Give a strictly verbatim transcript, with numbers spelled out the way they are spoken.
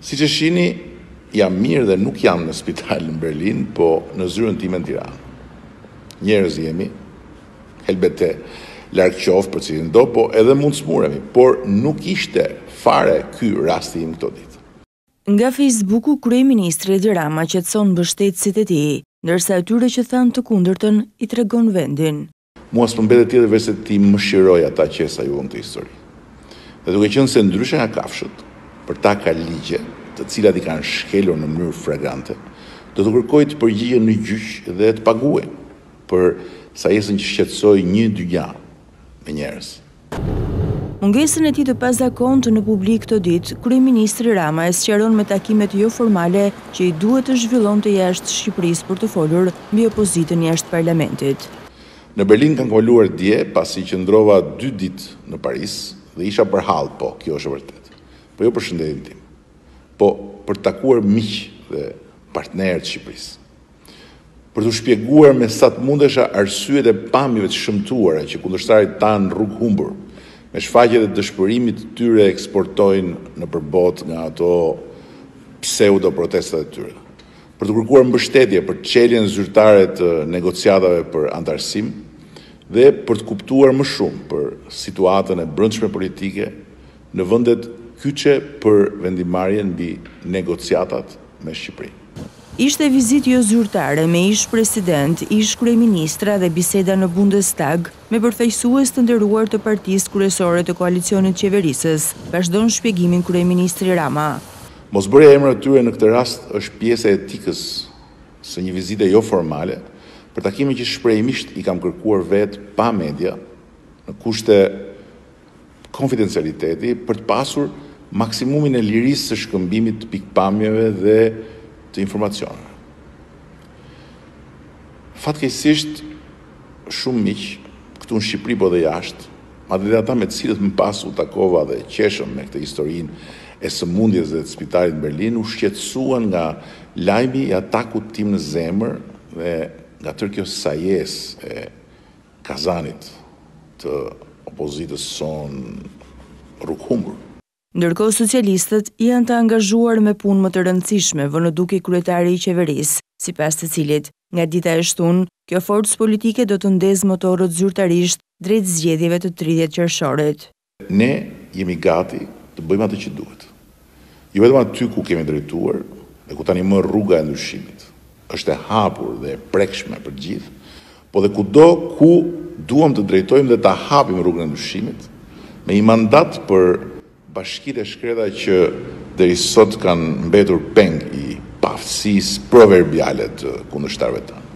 Siç e shihni, jam mirë dhe nuk jam në spital në Berlin, po në zyrën time në Tiranë. Njerëz jemi, helbete, larg qoftë për cilin do, po edhe mund smuremi, por nuk ishte fare ky rasti im këto ditë. Nga Facebooku, kryeministri Edi Rama qetëson mbështetësit e tij, ndërsa atyre që thanë të kundërtën i tregon vendin. Mua s'më mbetet tjetër veç se ti mëshiroj ata që sa ju të histori. Dhe duke qenë se ndryshe nga kafshët, për ta ka ligje, të cilat i kanë shkelur në mënyrë flagrante, do të kërkoj të përgjigjen në gjyq dhe të paguaj për sa jesën që shqetësoi një dynja me njerëz. Mungesën e tij të pazakontë në publik këtë ditë, kryeministri Rama e sqaron me takimet jo formale që i duhet të zhvillonte jashtë Shqipërisë për të folur mbi opozitën jashtë parlamentit. Në Berlin kanë kaluar dje pasi qëndrova dy ditë në Paris dhe isha për hall, po, kjo është e vërtetë. Po jo për shëndetin tim, po për të takuar miq dhe partnerë të Shqipërisë. Për të shpjeguar me sa të mundesha arsyet e pamjeve të shëmtuara që kundërshtarit tanë rrugë humbur, me shfaqjet e dëshpërimit të tyre eksportojnë në përbot nga ato pseudo protestat e tyre. Për të kërkuar mbështetje për çeljen zyrtare të negociatave për antarësim dhe për të kuptuar më shumë për situatën e brendshme politike në vendet kyçe për vendimarrjen mbi negociatat me Shqipërinë. Ishte vizitë jo zyrtare me ish president, ish kryeministra dhe biseda në Bundestag me përfaqësues të nderuar të partisë kryesore të koalicionit qeverisës, vazhdon shpjegimin kryeministri Rama. Mosbërja e emrave të tyre në këtë rast është pjesë e etikës së një vizite jo formale, për takimin që shprehimisht i kam kërkuar vetë pa media, në kushte konfidencialiteti, për të pasur maksimumin e lirisë së shkëmbimit të pikpamjeve dhe të informacioneve. Fatkeqësisht, shumë miq këtu në Shqipëri po dhe jashtë, madje ata me të cilët më pas u takova dhe qeshëm me këtë historinë e sëmundjes dhe të spitalit në Berlin, u shqetësuan nga lajmi i atakut tim në zemër dhe nga tërë kjo sajes e kazanit të opozitës son rrugë humbur. Ndërkohë socialistët janë të angazhuar me punë më të rëndësishme, vënë duke kryetari i qeverisë, sipas të cilit, nga dita e shtunë, kjo forcë politike do të ndezë motorët zyrtarisht drejt zgjedhjeve të tridhjetë qershorit. Ne jemi gati të bëjmë atë që duhet. Jo vetëm aty ku kemi drejtuar dhe ku tani më rruga e ndryshimit është e hapur dhe e prekshme për gjithë, po dhe kudo ku duam të drejtojmë dhe ta hapim rrugën e ndryshimit me një mandat për bashkitë e shkreta që deri sot kanë mbetur peng i paftësisë proverbiale të kundërshtarëve tanë.